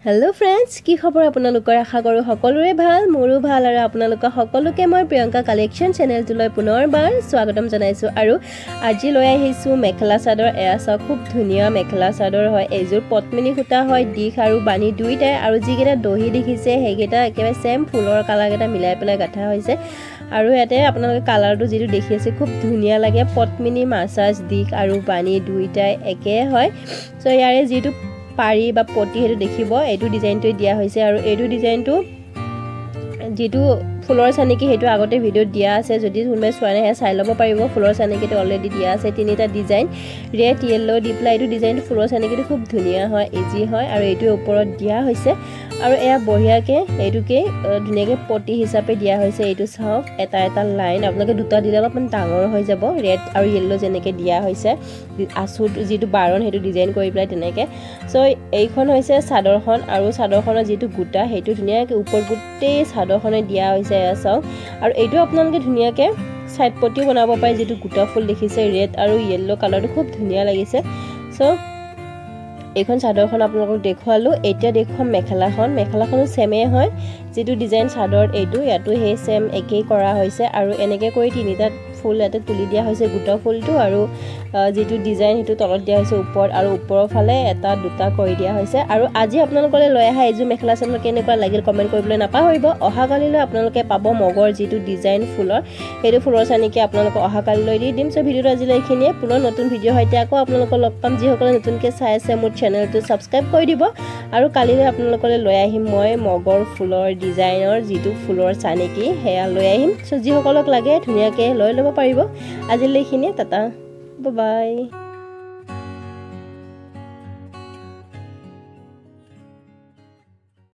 hello friends की खबर আপোনালোকৰ আশা কৰো সকলোৰে ভাল মোৰো ভাল আৰু আপোনালোক সকলোকে মই প্ৰিয়ংকা কালেকশন চেনেলটোলৈ পুনৰবাৰ স্বাগতম জনাইছো আৰু আজি লৈ আহিছো মেখেলা চাদৰ এয়া খুব ধুনিয়া মেখেলা চাদৰ হয় এজোৰ পটমিনি খুটা হয় দিখ আৰু বানি দুইটাই আৰু যিকেটা দহি দেখিছে হেগেটা একেবাৰে সেম ফুলৰ কালাৰ কেটা মিলাই পেলাই গাঠা হৈছে আৰু ইয়াতে আপোনালোকে কালাৰটো যেটো দেখি আছে খুব ধুনিয়া লাগে পটমিনি মাসাজ দিখ আৰু বানি দুইটাই একে হয় সো ইয়াৰে যেটো পাৰি বা পটি হেতু দেখিব এটো ডিজাইনটো দিয়া হৈছে আৰু এটো ডিজাইনটো যেটো ফুলৰ চানেকি হেতু আগতে ভিডিও দিয়া আছে যদি তুমি চোৱা নাই চাই লব পাৰিব ফুলৰ চানেকিটো অলৰেডি দিয়া আছে তিনিটা ডিজাইন ৰেড ইয়েলো ডিপ্লাই এটো ডিজাইনটো ফুলৰ চানেকিটো খুব ধুনিয়া হয় ইজি হয় আৰু এটো ওপৰত দিয়া হৈছে আৰু এয়া বঢ়িয়াকে এটোকে ধুনিয়াকে পটি হিচাপে দিয়া হৈছে এটো চাওক এটা এটা লাইন আপোনালোকে দুটা দিলে অলপমান ডাঙৰ হৈ যাব ৰেড আৰু ইয়েলো যেনেকে দিয়া হৈছে আসু যেটো বাৰণ হেতু ডিজাইন কৰি পেলাই তেনেকে সো এইখন হৈছে চাদৰখন আৰু চাদৰখনৰ যেটো গুটা হেতু ধুনিয়াকে ওপৰ গুটেই চাদৰখনে দিয়া হৈছে চাওক আৰু এটো আপোনালোকে ধুনিয়াকে সাইড পটিও বনাব পাৰে যেটো গুটা ফুল দেখিছে ৰেড আৰু ইয়েলো কালাৰটো খুব ধুনিয়া লাগিছে সো এইখন চাদৰখন আপোনালোকক দেখুৱালো এতিয়া দেখুৱাম মেখেলাখনো সেমে হয় যেটো ডিজাইন চাদৰ এটো ইয়াটো হে সেম একেই কৰা হৈছে আৰু এনেকে কৰি তিনিটা ফুল ইয়াতে তুলি দিয়া হৈছে গুটা ফুলটো আৰু যেটো ডিজাইন হেতু তলত দিয়া হৈছে ওপৰ আৰু ওপৰৰ ফালে এটা দুটা কৰি দিয়া হৈছে আৰু আজি আপোনালোকলৈ লৈ আহা এজু মেখেলা চাদৰ কেনেকুৱা লাগিল কমেন্ট কৰিবলৈ নাপাহৰিব অহা কালিলৈ আপোনালোকে পাব মগৰ যেটো ডিজাইন ফুলৰ হেতু ফুলৰ চানেকি আপোনালোক অহা কালিলৈ দি দিম সো ভিডিওটো আজিলৈ এইখিনিয়ে পুনৰ নতুন ভিডিও হৈতে আকৌ আপোনালোক লগ পাম যি সকলে নতুনকে চাই আছে মোৰ চেনেলটো সাবস্ক্ৰাইব কৰি দিব আৰু কালিলৈ আপোনালোকলৈ লৈ আহিম মই মগৰ ফুলৰ ডিজাইনৰ যেটো ফুলৰ চানেকি হেয়া লৈ আহিম সো যি সকলক লাগে ধুনিয়াকে লৈ লব পাৰিব আজিলৈ এইখিনিয়ে টাটা বাই বাই